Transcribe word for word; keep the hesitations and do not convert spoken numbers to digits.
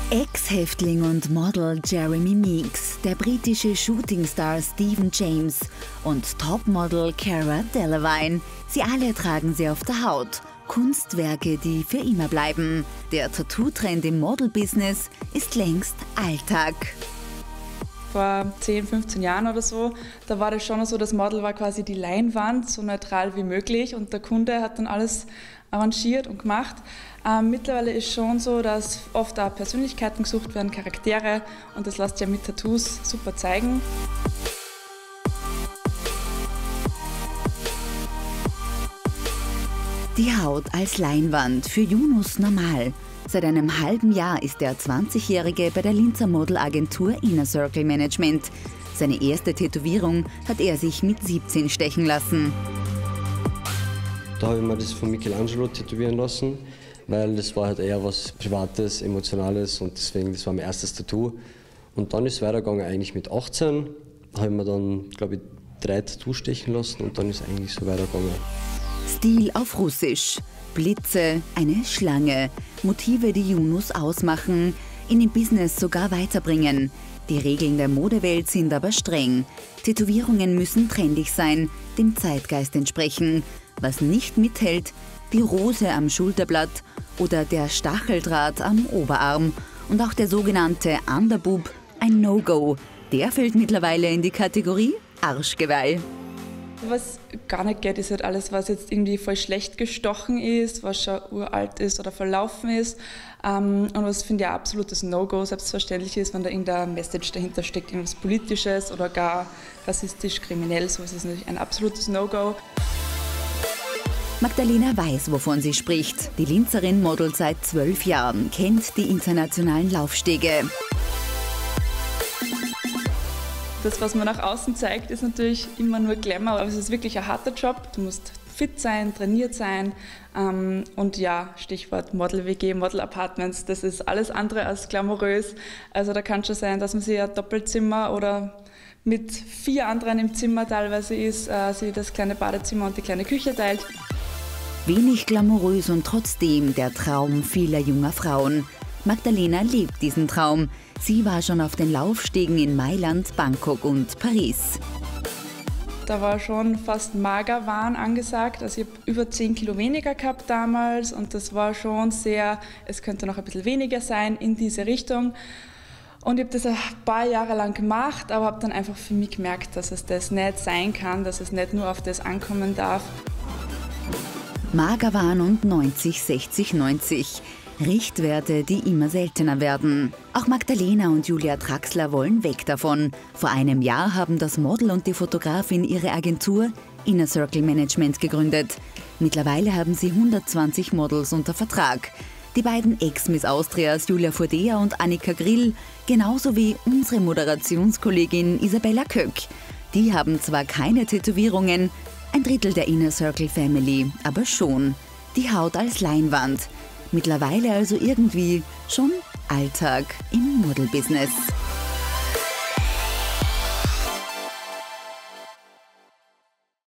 Ex-Häftling und Model Jeremy Meeks, der britische Shootingstar Stephen James und Topmodel Cara Delevingne. Sie alle tragen sie auf der Haut. Kunstwerke, die für immer bleiben. Der Tattoo-Trend im Model-Business ist längst Alltag. Vor zehn, fünfzehn Jahren oder so, da war das schon so, das Model war quasi die Leinwand, so neutral wie möglich und der Kunde hat dann alles arrangiert und gemacht. Ähm, mittlerweile ist schon so, dass oft auch Persönlichkeiten gesucht werden, Charaktere, und das lässt ja mit Tattoos super zeigen. Die Haut als Leinwand, für Yunus normal. Seit einem halben Jahr ist der zwanzigjährige bei der Linzer Modelagentur Inner Circle Management. Seine erste Tätowierung hat er sich mit siebzehn stechen lassen. Da habe ich mir das von Michelangelo tätowieren lassen, weil das war halt eher was Privates, Emotionales und deswegen, das war mein erstes Tattoo. Und dann ist es weitergegangen, eigentlich mit achtzehn, habe ich mir dann, glaube ich, drei Tattoos stechen lassen und dann ist es eigentlich so weitergegangen. Stil auf Russisch, Blitze, eine Schlange, Motive, die Yunus ausmachen, ihn im Business sogar weiterbringen. Die Regeln der Modewelt sind aber streng. Tätowierungen müssen trendig sein, dem Zeitgeist entsprechen. Was nicht mithält, die Rose am Schulterblatt oder der Stacheldraht am Oberarm. Und auch der sogenannte Underboob, ein No-Go. Der fällt mittlerweile in die Kategorie Arschgeweih. Was gar nicht geht, ist halt alles, was jetzt irgendwie voll schlecht gestochen ist, was schon uralt ist oder verlaufen ist. Ähm, und was finde ich ein absolutes No-Go selbstverständlich ist, wenn da irgendein Message dahinter steckt, irgendwas Politisches oder gar rassistisch, kriminell, so ist es natürlich ein absolutes No-Go. Magdalena weiß, wovon sie spricht. Die Linzerin modelt seit zwölf Jahren, kennt die internationalen Laufstege. Das, was man nach außen zeigt, ist natürlich immer nur Glamour, aber es ist wirklich ein harter Job. Du musst fit sein, trainiert sein ähm, und ja, Stichwort Model-W G, Model-Apartments, das ist alles andere als glamourös. Also da kann schon sein, dass man sich ein Doppelzimmer oder mit vier anderen im Zimmer teilweise ist, äh, sich das kleine Badezimmer und die kleine Küche teilt. Wenig glamourös und trotzdem der Traum vieler junger Frauen. Magdalena lebt diesen Traum. Sie war schon auf den Laufstegen in Mailand, Bangkok und Paris. Da war schon fast Magerwahn angesagt. Also ich habe über zehn Kilo weniger gehabt damals und das war schon sehr, es könnte noch ein bisschen weniger sein in diese Richtung. Und ich habe das ein paar Jahre lang gemacht, aber habe dann einfach für mich gemerkt, dass es das nicht sein kann, dass es nicht nur auf das ankommen darf. Magerwahn und neunzig, sechzig, neunzig. Richtwerte, die immer seltener werden. Auch Magdalena und Julia Traxler wollen weg davon. Vor einem Jahr haben das Model und die Fotografin ihre Agentur Inner Circle Management gegründet. Mittlerweile haben sie hundertzwanzig Models unter Vertrag. Die beiden Ex-Miss Austrias Julia Furdea und Annika Grill, genauso wie unsere Moderationskollegin Isabella Köck. Die haben zwar keine Tätowierungen, ein Drittel der Inner Circle Family, aber schon. Die Haut als Leinwand. Mittlerweile also irgendwie schon Alltag im Modelbusiness.